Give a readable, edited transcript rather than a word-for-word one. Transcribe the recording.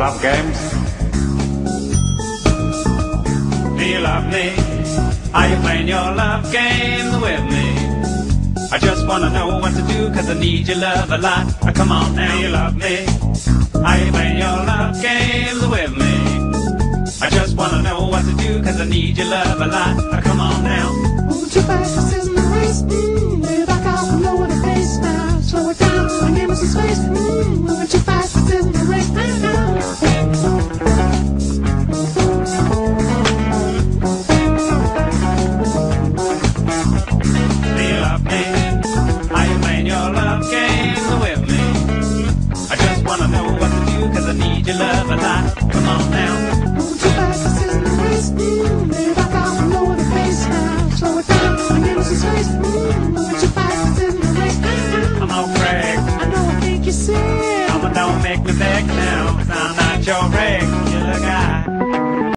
love games? Do you love me? Are you playing your love game with me? I just wanna know what to do, cause I need your love a lot. Come on now, you love me. Are you playing your love games with me? I just wanna know what to do, cause I need your love a lot. Come on now. Won't you fast in the race? Lay back out and lower the pace now. Slow it down and give us some space. Won't you fast in the race? Do you love me? Are you playing your love games with me? I just wanna know what to do, cause I need your love a lot. Come on now. Won't you fast in the race? Lay back out and lower the pace now. Slow it down and give us some space. Won't you fast in the race? Come on, Craig. I know I think you're sick. Mama, don't make me beg now, cause I'm not your race.